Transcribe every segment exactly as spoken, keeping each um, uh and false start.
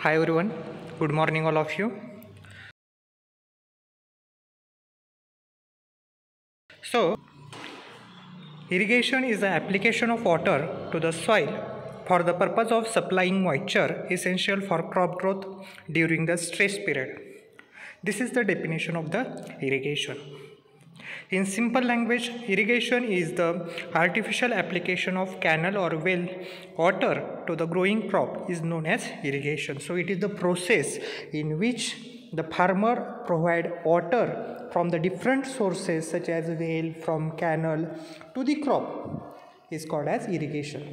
Hi everyone, good morning all of you. So, irrigation is the application of water to the soil for the purpose of supplying moisture essential for crop growth during the stress period. This is the definition of the irrigation. In simple language, irrigation is the artificial application of canal or well water to the growing crop is known as irrigation. So it is the process in which the farmer provide water from the different sources such as well from canal to the crop is called as irrigation.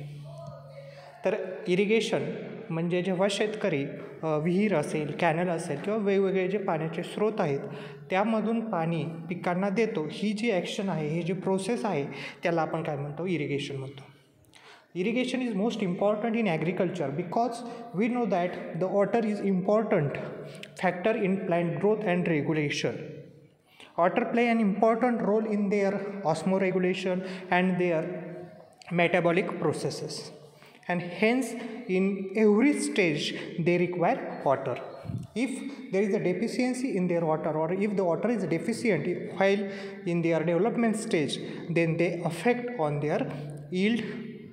तर irrigation म्हणजे जेव्हा शेतकरी विहीर असेल, canal असेल किंवा वेगवेगळे जे पाण्याचे स्रोत आहेत त्यामधून पाणी पिकांना देतो, ही जी ॲक्शन आहे, ही जी प्रोसेस आहे त्याला आपण काय म्हणतो, इरिगेशन म्हणतो. Irrigation is most important in agriculture because we know that the water is important factor in plant growth and regulation. Water play an important role in their osmoregulation and their metabolic processes, and hence in every stage they require water. If there is a deficiency in their water, or if the water is deficient while in their development stage, then they affect on their yield.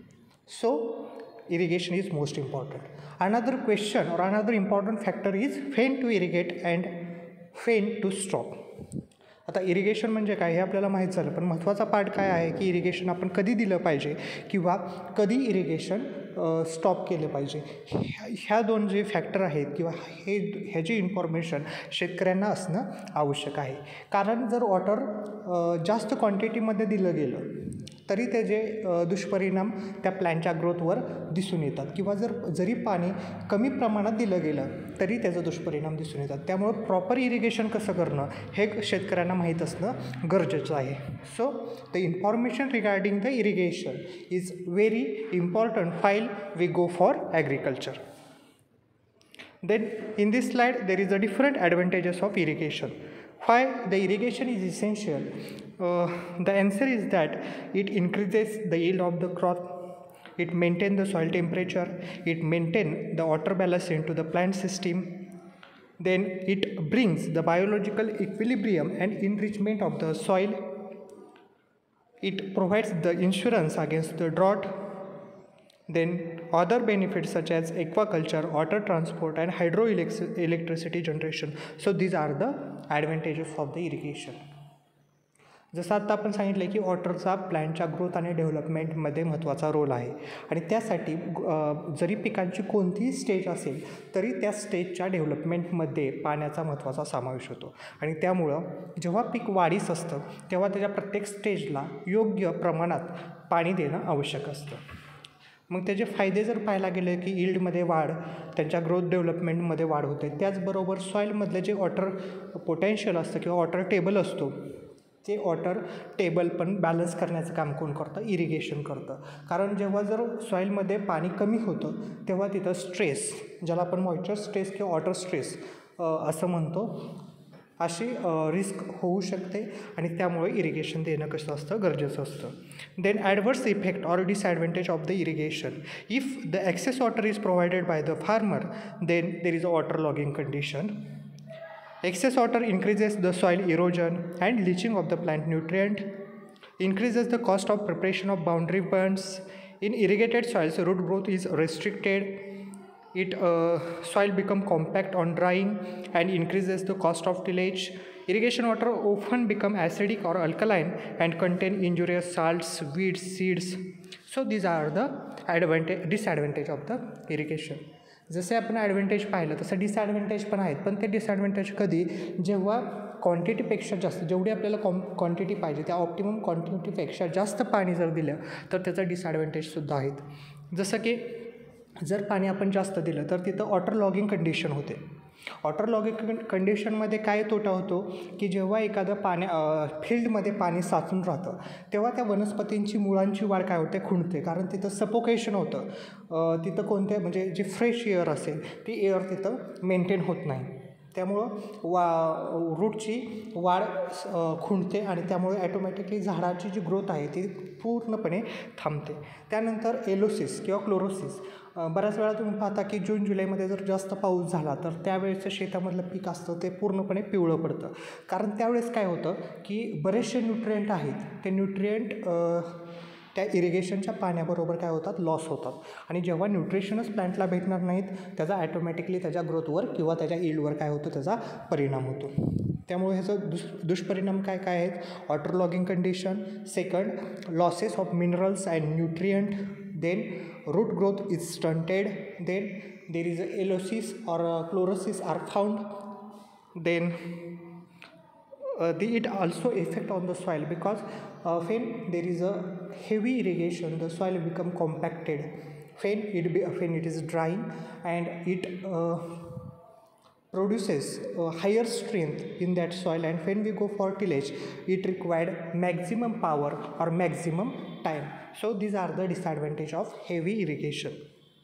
So irrigation is most important. Another question or another important factor is when to irrigate and when to stop. आता irrigation म्हणजे काय हे आपल्याला माहीत झालं, पण महत्त्वाचा part काय आहे की इरिगेशन आपण कधी दिलं पाहिजे किंवा कधी इरिगेशन स्टॉप केलं पाहिजे. ह्या दोन जे फॅक्टर आहेत किंवा हे ह्याची इन्फॉर्मेशन शेतकऱ्यांना असणं आवश्यक आहे. कारण जर वॉटर जास्त क्वांटिटीमध्ये दिलं गेलं तरी त्याचे दुष्परिणाम त्या प्लॅनच्या ग्रोथवर दिसून येतात, किंवा जर जरी पाणी कमी प्रमाणात दिलं गेलं तरी त्याचा दुष्परिणाम दिसून येतात. त्यामुळं प्रॉपर इरिगेशन कसं करणं हे शेतकऱ्यांना माहीत असणं गरजेचं आहे. So the information regarding the irrigation is very important while we go for agriculture. Then in this slide there is a different advantages of irrigation. Why the irrigation is essential? Uh, the answer is that it increases the yield of the crop, it maintains the soil temperature, it maintains the water balance into the plant system, then it brings the biological equilibrium and enrichment of the soil, it provides the insurance against the drought. Then other benefits such as aquaculture, water transport and hydroelectricity generation. So these are the advantages of the irrigation. जसं आत्ता आपण सांगितलं की वॉटरचा प्लॅनच्या growth आणि डेव्हलपमेंटमध्ये महत्त्वाचा role आहे, आणि त्यासाठी जरी पिकांची कोणतीही स्टेज असेल तरी त्या स्टेजच्या डेव्हलपमेंटमध्ये पाण्याचा महत्त्वाचा समावेश होतो. आणि त्यामुळं जेव्हा पीक वाढीस असतं तेव्हा त्याच्या प्रत्येक स्टेजला योग्य प्रमाणात पाणी देणं आवश्यक असतं. मग त्याचे फायदे जर पाहायला गेले की यील्डमध्ये वाढ, त्यांच्या ग्रोथ डेव्हलपमेंटमध्ये वाढ होते. त्याचबरोबर सॉईलमधलं जे वॉटर पोटेन्शियल असतं किंवा वॉटर टेबल असतो ते वॉटर टेबल पण बॅलन्स करण्याचं काम कोण करतं, इरिगेशन करतं. कारण जेव्हा जर सॉईलमध्ये पाणी कमी होतं तेव्हा तिथं स्ट्रेस, ज्याला आपण मॉइश्चर स्ट्रेस किंवा वॉटर स्ट्रेस असं म्हणतो, अशी रिस्क होऊ शकते, आणि त्यामुळे इरिगेशन देणं कसं असतं, गरजेचं असतं. Then adverse effect or disadvantage of the irrigation. If the excess water is provided by the farmer then there is a water logging condition. Excess water increases the soil erosion and leaching of the plant nutrient, increases the cost of preparation of boundary bonds. In irrigated soils, root growth is restricted. It uh, soil become compact on drying and increases the cost of tillage. Irrigation water often become acidic or alkaline and contain injurious salts, weeds, seeds. So these are the advantage, disadvantage of the irrigation. जसे आपण advantage पाहिलं तसं disadvantage पण आहेत, पण ते disadvantage कधी, जेव्हा क्वांटिटीपेक्षा जास्त, जेवढी आपल्याला कॉम क्वांटिटी पाहिजे त्या ऑप्टिमम क्वांटिटीपेक्षा जास्त पाणी जर दिलं तर त्याचा डिसॲडव्हान्टेजसुद्धा आहेत. जसं की जर पाणी आपण जास्त दिलं तर तिथं वॉटर लॉगिंग कंडिशन होते. वॉटर लॉगिंग कंडिशनमध्ये काय तोटा होतो की जेव्हा एखादं पाण्या फील्डमध्ये पाणी साचून राहतं तेव्हा त्या वनस्पतींची मुळांची वाढ काय होते, खुंटते. कारण तिथं सफोकेशन होतं, तिथं कोणत्या म्हणजे जी फ्रेश एअर असेल ती एअर तिथं मेंटेन होत नाही. त्यामुळं वा रूटची वाढ खुंटते आणि त्यामुळे ॲटोमॅटिकली झाडाची जी ग्रोथ आहे ती पूर्णपणे थांबते. त्यानंतर एलोसिस किंवा क्लोरोसिस बऱ्याच वेळा तुम्ही पाहता की जून जुलैमध्ये जर जास्त पाऊस झाला तर त्यावेळेचं शेतामधलं पीक असतं ते पूर्णपणे पिवळं पडतं. कारण त्यावेळेस काय होतं की बरेचसे न्यूट्रिएंट आहेत ते न्यूट्रिएंट त्या इरिगेशनच्या पाण्याबरोबर काय होतात लॉस होतात आणि जेव्हा न्यूट्रिशनच प्लॅन्टला भेटणार नाहीत त्याचा ॲटोमॅटिकली त्याच्या ग्रोथवर किंवा त्याच्या यील्डवर काय होतं त्याचा परिणाम होतो. त्यामुळे ह्याचं दुष दुष्परिणाम काय काय आहेत water logging condition, second losses of minerals and nutrient, then root growth is stunted, then there is a elosis or chlorosis are found, then Uh, the, it also affect on the soil because uh, when there is a heavy irrigation the soil become compacted when it be, when it is drying and it uh, produces uh, higher strength in that soil, and when we go for tillage it required maximum power or maximum time. So these are the disadvantage of heavy irrigation.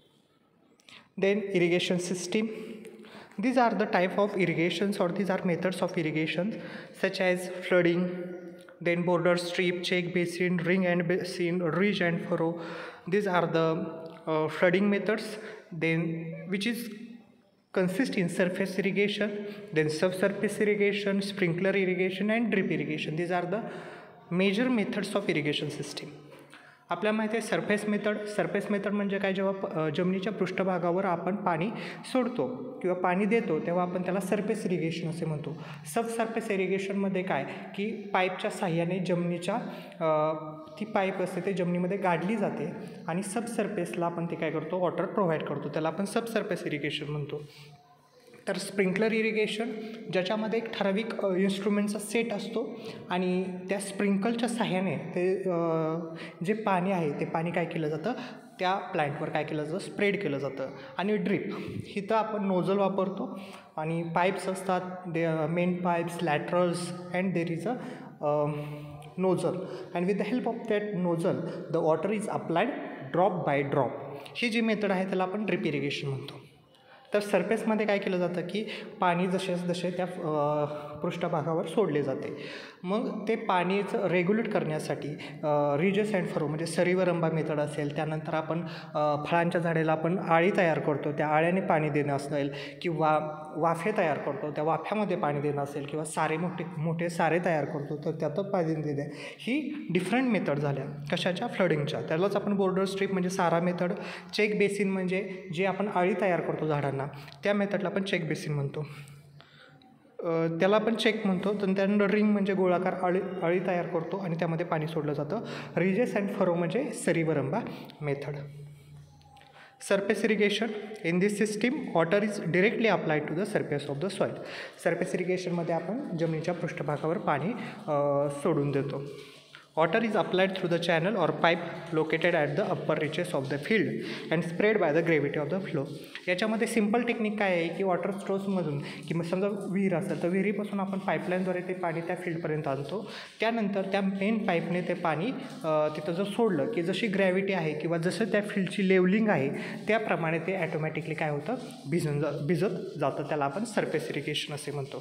Then irrigation system. These are the type of irrigations or these are methods of irrigation such as flooding, then border strip, check basin, ring and basin, ridge and furrow. These are the uh, flooding methods, then which is consist in surface irrigation, then subsurface irrigation, sprinkler irrigation and drip irrigation. These are the major methods of irrigation system. आपल्याला माहिती आहे surface method. Surface method म्हणजे काय, जेव्हा जमिनीच्या पृष्ठभागावर आपण पाणी सोडतो किंवा पाणी देतो तेव्हा आपण त्याला सरफेस इरिगेशन असे म्हणतो. सब सरफेस इरिगेशनमध्ये काय की पाईपच्या साह्याने जमिनीच्या ती पाईप असते ते जमिनीमध्ये गाडली जाते आणि सब सरफेसला आपण ते काय करतो वॉटर प्रोव्हाइड करतो, त्याला आपण सब सरफेस इरिगेशन म्हणतो. तर स्प्रिंकलर इरिगेशन ज्याच्यामध्ये एक ठराविक इन्स्ट्रुमेंटचा सेट असतो आणि त्या स्प्रिंकलच्या साह्याने ते जे पाणी आहे ते पाणी काय केलं जातं त्या प्लॅन्टवर काय केलं जातं स्प्रेड केलं जातं. आणि ड्रिप इथं आपण नोझल वापरतो आणि पाईप्स असतात, they main pipes, laterals and there is a nozzle and with the help of that nozzle the water is applied drop by drop. ही जी मेथड आहे त्याला आपण ड्रिप इरिगेशन म्हणतो. तर सरफेसमध्ये काय केलं जातं की पाणी जसे जसे त्या पृष्ठभागावर सोडले जाते. मग ते पाणीचं रेग्युलेट करण्यासाठी रिजेस अँड फरो म्हणजे सरीवरंबा मेथड असेल, त्यानंतर आपण फळांच्या झाडाला आपण आळी तयार करतो त्या आळ्याने पाणी देणं असेल किंवा वाफे तयार करतो त्या वाफ्यामध्ये पाणी देणं असेल किंवा सारे मोठे मोठे सारे तयार करतो तर त्यातच पाणी देणं, ही डिफरंट मेथड झाल्या कशाच्या फ्लडिंगच्या. त्यालाच आपण बोर्डर स्ट्रीप म्हणजे सारा मेथड, चेक बेसिन म्हणजे जे आपण आळी तयार करतो झाडांना त्या मेथडला आपण चेक बेसिन म्हणतो, त्याला आपण चेक म्हणतो. तर त्यानंतर रिंग म्हणजे गोळाकार आळी आळी तयार करतो आणि त्यामध्ये पाणी सोडलं जातं. रिजेस अँड फरो म्हणजे सरीवरंबा method. Surface irrigation in this system water is directly applied to the surface of the soil. Surface इरिगेशनमध्ये आपण जमिनीच्या पृष्ठभागावर पाणी सोडून देतो. Water is applied through the channel or pipe located at the upper reaches of the field and spread by the gravity of the flow. याच्यामध्ये simple technique काय आहे की वॉटर स्ट्रोसमधून किंवा समजा विहीर असेल तर विहिरीपासून आपण पाईपलाईनद्वारे ते पाणी त्या फील्डपर्यंत आणतो. त्यानंतर त्या मेन पाईपने ते पाणी तिथं जर सोडलं की जशी ग्रॅव्हिटी आहे किंवा जसं त्या फील्डची लेवलिंग आहे त्याप्रमाणे ते ॲटोमॅटिकली काय होतं भिजून जा भिजत जातं. त्याला आपण सरफेस इरिगेशन असे म्हणतो.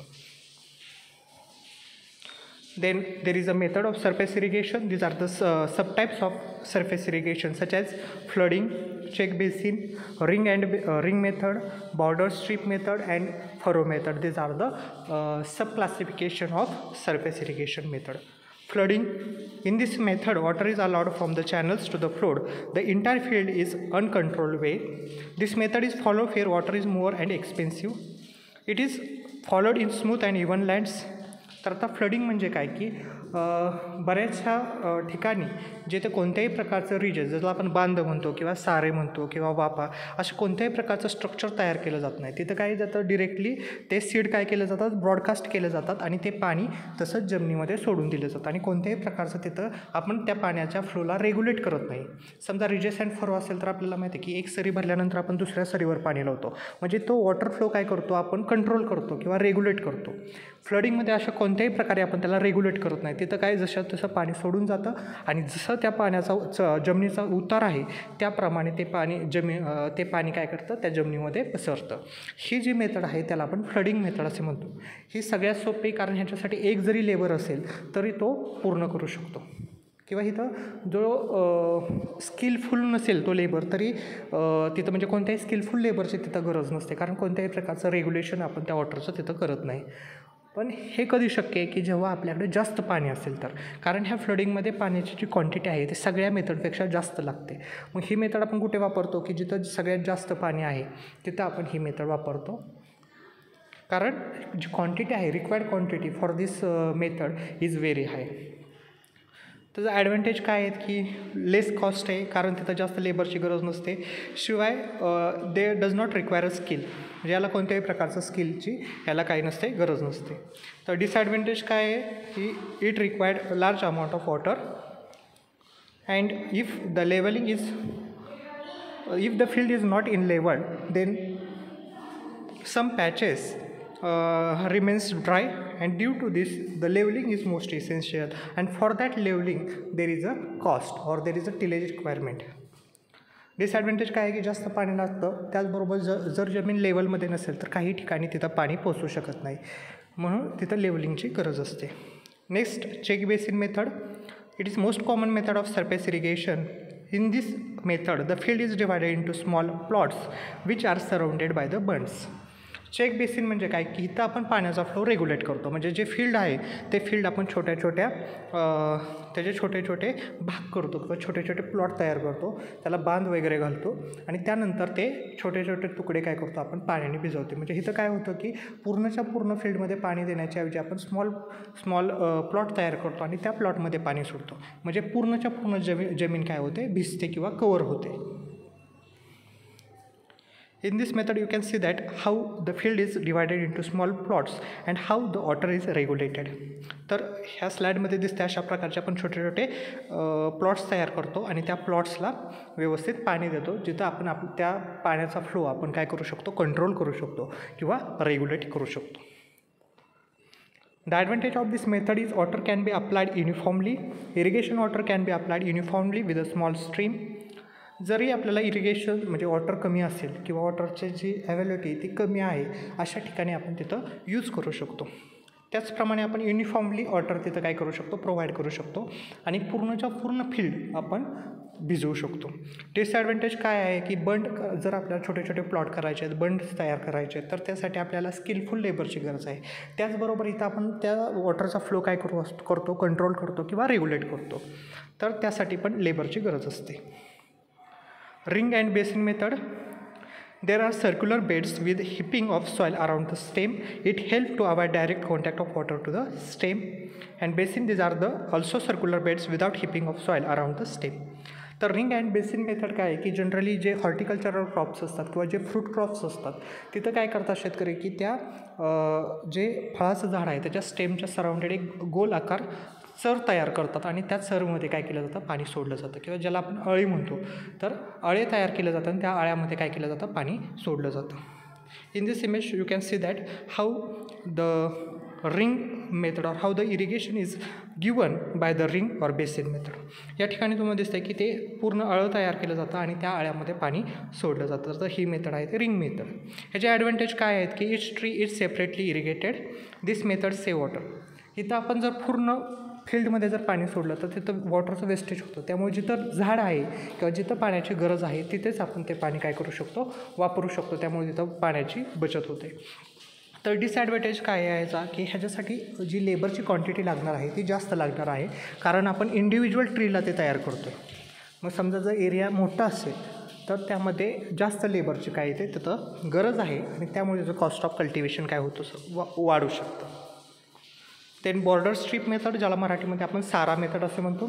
Then there is a method of surface irrigation. These are the uh, subtypes of surface irrigation such as flooding, check basin, ring and uh, ring method, border strip method and furrow method. These are the uh, subclassification of surface irrigation method. Flooding. In this method, water is allowed from the channels to the flood. The entire field is uncontrolled way. This method is followed where water is more and expensive. It is followed in smooth and even lands. तर आता flooding म्हणजे काय की बऱ्याचशा ठिकाणी जिथे कोणत्याही प्रकारचं रिजेस ज्याला आपण बांध म्हणतो किंवा सारे म्हणतो किंवा वापा असं कोणत्याही प्रकारचं स्ट्रक्चर तयार केलं जात नाही. तिथं काय जातं डिरेक्टली ते सीड काय केलं जातात ब्रॉडकास्ट केले जातात आणि ते पाणी तसंच जमिनीमध्ये सोडून दिलं जातं आणि कोणत्याही प्रकारचं तिथं आपण त्या पाण्याच्या फ्लोला रेग्युलेट करत नाही. समजा रिजेस अँड फरो असेल तर आपल्याला माहिती आहे की एक सरी भरल्यानंतर आपण दुसऱ्या सरीवर पाणी लावतो म्हणजे तो वॉटर फ्लो काय करतो आपण कंट्रोल करतो किंवा रेग्युलेट करतो. फ्लडिंगमध्ये अशा कोणत्याही प्रकारे आपण त्याला रेग्युलेट करत नाही. तिथं काय जसं तसं पाणी सोडून जातं आणि जसं त्या पाण्याचा च जमिनीचा उतार आहे त्याप्रमाणे ते पाणी जमी ते पाणी काय करतं त्या जमिनीमध्ये पसरतं. ही जी मेथड आहे त्याला आपण फ्लडिंग मेथड असे म्हणतो. ही सगळ्यात सोपी कारण ह्याच्यासाठी एक जरी लेबर असेल तरी तो पूर्ण करू शकतो. किंवा इथं जो स्किलफुल नसेल तो लेबर तरी तिथं म्हणजे कोणत्याही स्किलफुल लेबरची तिथं गरज नसते, कारण कोणत्याही प्रकारचं रेग्युलेशन आपण त्या वॉटरचं तिथं करत नाही. पण हे कधी शक्य आहे की जेव्हा आपल्याकडे जास्त पाणी असेल तर, कारण ह्या फ्लडिंगमध्ये पाण्याची जी क्वांटिटी आहे ती सगळ्या मेथडपेक्षा जास्त लागते. मग ही मेथड आपण कुठे वापरतो की जिथं सगळ्यात जास्त पाणी आहे तिथं आपण ही मेथड वापरतो, कारण जी क्वांटिटी आहे required quantity for this method is very high. त्याचा ॲडव्हान्टेज काय आहेत की लेस कॉस्ट आहे, कारण तिथं जास्त लेबरची गरज नसते. शिवाय they does not require a skill, म्हणजे याला कोणत्याही प्रकारचं स्किलची याला काही नसते, गरज नसते. तर डिसॲडव्हान्टेज काय आहे की it required large amount of water and if the levelling is if the field is not in levelled then some patches Uh, remains dry, and due to this the leveling is most essential, and for that leveling there is a cost or there is a tillage requirement. Disadvantage काय आहे की जास्त पाणी लागतं, त्याचबरोबर ज जर जमीन लेवलमध्ये नसेल तर काही ठिकाणी तिथं पाणी पोचू शकत नाही, म्हणून तिथं लेवलिंगची गरज असते. Next, check basin method. It is most common method of surface irrigation. In this method the field is divided into small plots which are surrounded by the bunds. Check basin म्हणजे काय की इथं आपण पाण्याचा फ्लो रेग्युलेट करतो, म्हणजे जे field आहे ते फील्ड आपण छोट्या छोट्या त्याचे छोटे छोटे भाग करतो किंवा छोटे छोटे प्लॉट तयार करतो, त्याला बांध वगैरे घालतो आणि त्यानंतर ते छोटे छोटे तुकडे काय करतो आपण पाण्याने भिजवतो. म्हणजे इथं काय होतं की पूर्णच्या पूर्ण फील्डमध्ये पाणी देण्याच्या ऐवजी आपण स्मॉल स्मॉल प्लॉट तयार करतो आणि त्या प्लॉटमध्ये पाणी सोडतो, म्हणजे पूर्णच्या पूर्ण जमीन जमीन काय होते भिजते किंवा कवर होते. In this method you can see that how the field is divided into small plots and how the water is regulated. तर ह्या स्लाईडमध्ये दिसते अशा प्रकारचे आपण छोटे छोटे प्लॉट्स तयार करतो आणि त्या प्लॉट्सला व्यवस्थित पाणी देतो, जिथं आपण आप त्या पाण्याचा फ्लो आपण काय करू शकतो, कंट्रोल करू शकतो किंवा रेग्युलेट करू शकतो. The advantage of this method is water can be applied uniformly. Irrigation water can be applied uniformly with a small stream. जरी आपल्याला इरिगेशन म्हणजे वॉटर कमी असेल किंवा वॉटरची जी अवेलेबिलिटी ती कमी आहे अशा ठिकाणी आपण तिथं यूज करू शकतो. त्याचप्रमाणे आपण युनिफॉर्मली वॉटर तिथं काय करू शकतो, प्रोव्हाइड करू शकतो आणि पूर्णच्या पूर्ण फील्ड आपण भिजवू शकतो. डिसॲडव्हान्टेज काय आहे की बंड जर आपल्याला छोटे छोटे प्लॉट करायचे आहेत, बंड तयार करायचे आहेत, तर त्यासाठी आपल्याला स्किलफुल लेबरची गरज आहे. त्याचबरोबर इथं आपण त्या वॉटरचा फ्लो काय करू करतो कंट्रोल करतो किंवा रेग्युलेट करतो, तर त्यासाठी पण लेबरची गरज असते. Ring and basin method. There are circular beds with heaping of soil around the stem. It helps to avoid direct contact of water to the stem. And basin, these are the also circular beds without heaping of soil around the stem. तर ring and basin method काय आहे की generally जे horticultural crops असतात किंवा जे fruit crops असतात तिथं काय करतात शेतकरी की त्या जे फळाचं झाड आहे त्याच्या स्टेमच्या सराउंडेड एक गोल आकार चर तयार करतात आणि त्या चरमध्ये काय केलं जातं, पाणी सोडलं जातं किंवा ज्याला आपण अळी म्हणतो, तर अळे तयार केलं जातं आणि त्या अळ्यामध्ये काय केलं जातं, पाणी सोडलं जातं. In this image you can see that how the ring method or how the irrigation is given by the ring or basin method. या ठिकाणी तुम्हाला दिसतं की ते पूर्ण अळं तयार केलं जातं आणि त्या अळ्यामध्ये पाणी सोडलं जातं, तर ही मेथड आहे ते रिंग मेथड. ह्याचे ॲडव्हान्टेज काय आहेत की each tree is separately irrigated. This method save water. इथं आपण जर पूर्ण फील्डमध्ये जर पाणी सोडलं तर तिथं वॉटरचं वेस्टेज होतं, त्यामुळे जिथं झाड आहे किंवा जिथं पाण्याची गरज आहे तिथेच आपण ते पाणी काय करू शकतो, वापरू शकतो, त्यामुळे तिथं पाण्याची बचत होते. तर डिसॲडव्हान्टेज काय आहे याचा की ह्याच्यासाठी जी लेबरची क्वांटिटी लागणार आहे ती जास्त लागणार आहे, कारण आपण इंडिव्हिज्युअल ट्रीला ते तयार करतो. मग समजा जर एरिया मोठा असेल तर त्यामध्ये जास्त लेबरची काय येते तिथं गरज आहे आणि त्यामुळे त्याचं कॉस्ट ऑफ कल्टिवेशन काय होतं, वा वाढू शकतं. देन बॉर्डर स्ट्रीप मेथड, ज्याला मराठीमध्ये आपण सारा मेथड असे म्हणतो.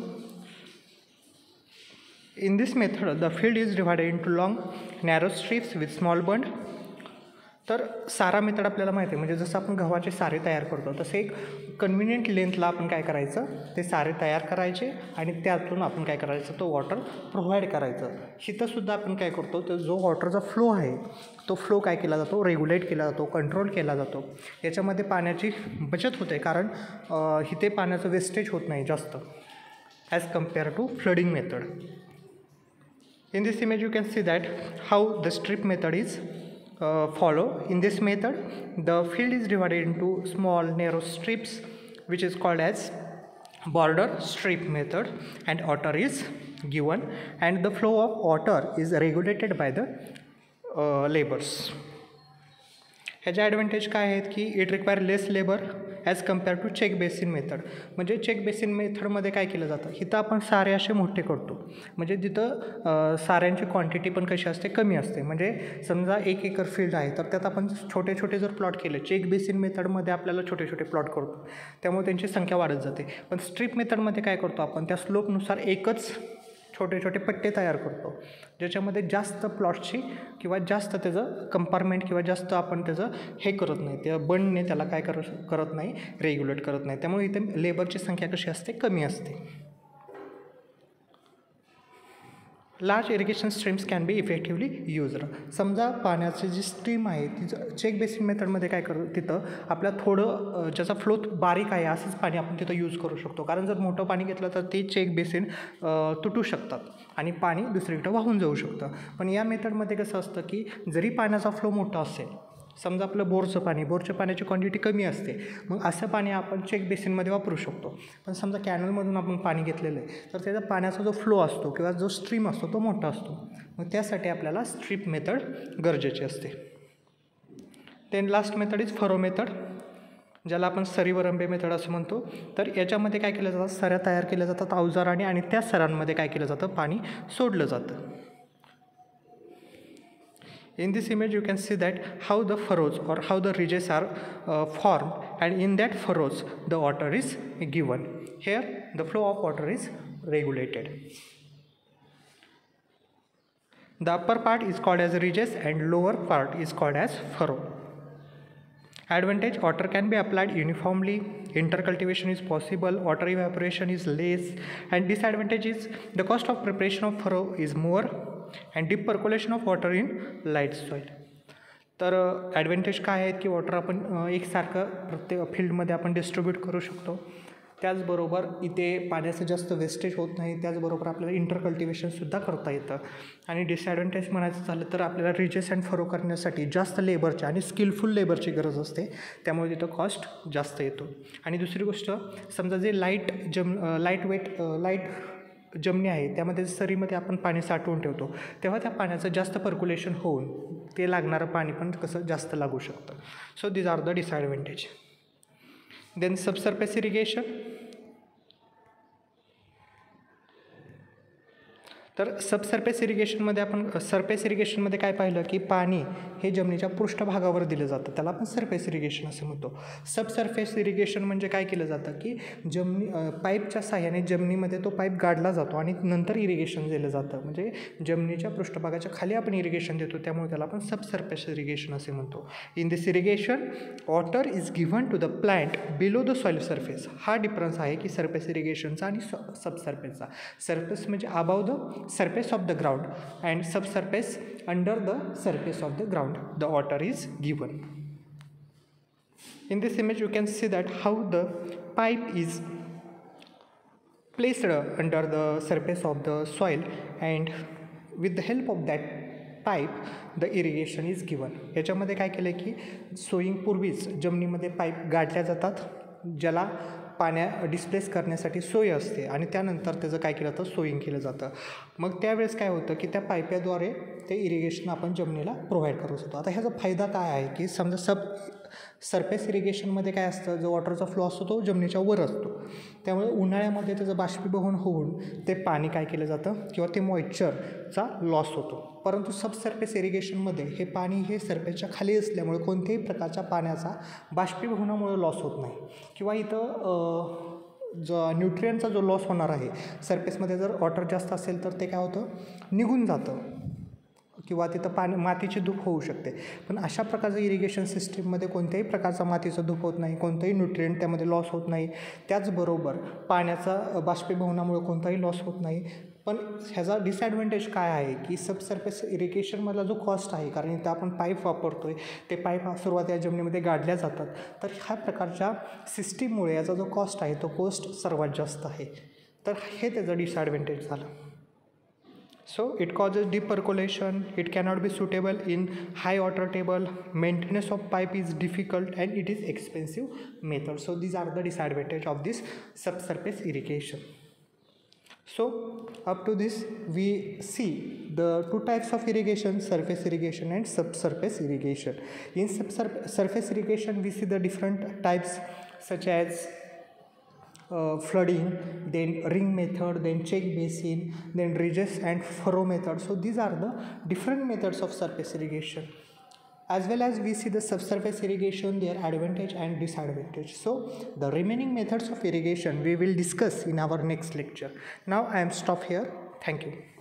In this method the field is divided into long narrow strips with small bund. तर सारा मेथड आपल्याला माहिती आहे, म्हणजे जसं आपण गव्हाचे सारे तयार करतो तसे एक कन्व्हिनियंट लेंथला आपण काय करायचं, ते सारे तयार करायचे आणि त्यातून आपण काय करायचं, तो वॉटर प्रोव्हाइड करायचं. इथंसुद्धा आपण काय करतो, तर जो वॉटरचा फ्लो आहे तो फ्लो काय केला जातो, रेग्युलेट केला जातो, कंट्रोल केला जातो. याच्यामध्ये पाण्याची बचत होते, कारण इथे पाण्याचं वेस्टेज होत नाही जास्त as compare to flooding method. In this image you can see that how the strip method is Uh, follow. In this method the field is divided into small narrow strips which is called as border strip method, and water is given, and the flow of water is regulated by the uh, labors. ह्याचे advantage काय आहेत की it require less labour as compare to check basin method. म्हणजे check basin मेथडमध्ये काय केलं जातं, इथं आपण सारे असे मोठे करतो, म्हणजे तिथं साऱ्यांची क्वांटिटी पण कशी असते, कमी असते. म्हणजे समजा एक एकर फील्ड आहे तर त्यात आपण छोटे छोटे जर प्लॉट केले, चेक बेसिन मेथडमध्ये आपल्याला छोटे छोटे प्लॉट करतो, त्यामुळे त्यांची संख्या वाढत जाते. पण स्ट्रीप मेथडमध्ये काय करतो आपण, त्या स्लोपनुसार एकच छोटे छोटे पट्टे तयार करतो, ज्याच्यामध्ये जास्त प्लॉटची किंवा जास्त त्याचं कंपार्टमेंट किंवा जास्त आपण त्याचं हे करत नाही, त्या बंडने त्याला काय कर करत नाही रेग्युलेट करत नाही. त्यामुळे इथे लेबरची संख्या कशी असते, कमी असते. Large irrigation streams can be effectively used. समजा पाण्याची जी स्ट्रीम आहे तिचं चेक बेसिन मेथडमध्ये काय करू, तिथं आपल्या थोडं ज्याचा फ्लो बारीक आहे असंच पाणी आपण तिथं यूज करू शकतो. कारण जर मोठं पाणी घेतलं तर ते चेक बेसिन तुटू शकतात आणि पाणी दुसरीकडे वाहून जाऊ शकतं. पण या मेथडमध्ये कसं असतं की जरी पाण्याचा फ्लो मोठा असेल, समजा आपलं बोरचं पाणी बोरच्या पाण्याची क्वांटिटी कमी असते, मग असं पाणी आपण चेक बेसिनमध्ये वापरू शकतो. पण समजा कॅनलमधून आपण पाणी घेतलेलं आहे तर त्याचा पाण्याचा जो फ्लो असतो किंवा जो स्ट्रीम असतो तो मोठा असतो, मग त्यासाठी आपल्याला स्ट्रीप मेथड गरजेची असते. Then last method is furrow method, ज्याला आपण सरीवरंबे मेथड असं म्हणतो. तर याच्यामध्ये काय केलं जातं, सऱ्या तयार केल्या जातात अवजाराने आणि त्या सऱ्यांमध्ये काय केलं जातं, पाणी सोडलं जातं. In this image you can see that how the furrows or how the ridges are uh, formed, and in that furrows the water is given. Here the flow of water is regulated. The upper part is called as ridges and lower part is called as furrow. Advantage: water can be applied uniformly, intercultivation is possible, water evaporation is less, and disadvantage is the cost of preparation of furrow is more and deep percolation of water in light soil. तर advantage काय आहेत की water आपण एकसारखं प्रत्येक फील्डमध्ये आपण distribute करू शकतो, त्याचबरोबर इथे पाण्याचं जास्त वेस्टेज होत नाही, त्याचबरोबर आपल्याला इंटरकल्टिवेशनसुद्धा करता येतं. आणि डिसॲडव्हान्टेज म्हणायचं झालं तर आपल्याला रिजेस अँड फरो करण्यासाठी जास्त लेबरची आणि स्किलफुल लेबरची गरज असते, त्यामुळे तिथं कॉस्ट जास्त येतो. आणि दुसरी गोष्ट, समजा जे लाईट जम लाईट वेट लाईट जमनी आहे त्यामध्ये सरीमध्ये आपण पाणी साठवून ठेवतो, तेव्हा त्या पाण्याचं जास्त पर्क्युलेशन होऊन ते लागणारं पाणी पण कसं जास्त लागू शकतं. So these are the disadvantage. Then subsurface irrigation. तर सबसर्फेस इरिगेशनमध्ये आपण सरफेस इरिगेशनमध्ये काय पाहिलं की पाणी हे जमिनीच्या पृष्ठभागावर दिलं जातं, त्याला आपण सरफेस इरिगेशन असं म्हणतो. सबसर्फेस इरिगेशन म्हणजे काय केलं जातं की जमिनी पाईपच्या साह्याने जमिनीमध्ये तो पाईप गाडला जातो आणि नंतर इरिगेशन दिलं जातं, म्हणजे जमिनीच्या पृष्ठभागाच्या खाली आपण इरिगेशन देतो, त्यामुळे त्याला आपण सबसर्फेस इरिगेशन असे म्हणतो. In this irrigation water is given to the plant below the soil surface. हा डिफरन्स आहे की सरफेस इरिगेशनचा आणि सबसर्फेसचा. सरफेस म्हणजे above the surface of the ground and subsurface under the surface of the ground the water is given. In this image you can see that how the pipe is placed under the surface of the soil, and with the help of that pipe the irrigation is given. याच्यामध्ये काय केलं की sowing पूर्वीच जमिनीमध्ये pipe गाडल्या जातात, ज्याला पाण्या displace करण्यासाठी सोय असते, आणि त्यानंतर त्याचं काय केलं जातं, सोईंग केलं जातं. मग त्यावेळेस काय होतं की त्या पाईपाद्वारे ते इरिगेशन आपण जमिनीला प्रोव्हाइड करू शकतो. आता ह्याचा फायदा काय आहे की समजा सब सरफेस इरिगेशनमध्ये काय असतं, जो वॉटरचा फ्लो असतो तो जमिनीच्या वर असतो, त्यामुळे उन्हाळ्यामध्ये त्याचं बाष्पीभवन होऊन ते पाणी काय केलं जातं किंवा ते मॉइश्चरचा लॉस होतो. परंतु सबसर्फेस इरिगेशनमध्ये हे पाणी हे सरफेसच्या खाली असल्यामुळे कोणत्याही प्रकारच्या पाण्याचा बाष्पीभवनामुळे लॉस होत नाही, किंवा इथं जो न्यूट्रियनचा जो लॉस होणार आहे सरफेसमध्ये, जर वॉटर जास्त असेल तर ते काय होतं, निघून जातं किंवा तिथं पाणी मातीची धूप होऊ शकते. पण अशा प्रकारचं इरिगेशन सिस्टीममध्ये कोणत्याही प्रकारचा मातीचा धूप होत नाही, कोणतंही न्यूट्रिएंट त्यामध्ये लॉस होत नाही, त्याचबरोबर पाण्याचा बाष्पीभवनामुळे कोणताही लॉस होत नाही. पण ह्याचा डिसॲडव्हान्टेज काय आहे की सबसर्फेस इरिगेशनमधला जो कॉस्ट आहे, कारण इथं आपण पाईप वापरतो आहे, ते पाईप सुरुवातीला जमिनीमध्ये गाडल्या जातात, तर ह्या प्रकारच्या सिस्टीममुळे याचा जो कॉस्ट आहे तो कॉस्ट सर्वात जास्त आहे. तर हे त्याचं डिसॲडव्हान्टेज झालं. So it causes deep percolation, it cannot be suitable in high water table, maintenance of pipe is difficult, and it is expensive method. So these are the disadvantages of this subsurface irrigation. So up to this we see the two types of irrigation, surface irrigation and subsurface irrigation. In subsurface irrigation we see the different types such as uh, flooding, then ring method, then check basin, then ridges and furrow method. So these are the different methods of surface irrigation. As well as we see the subsurface irrigation, their advantage and disadvantage. So the remaining methods of irrigation we will discuss in our next lecture. Now I am stop here. Thank you.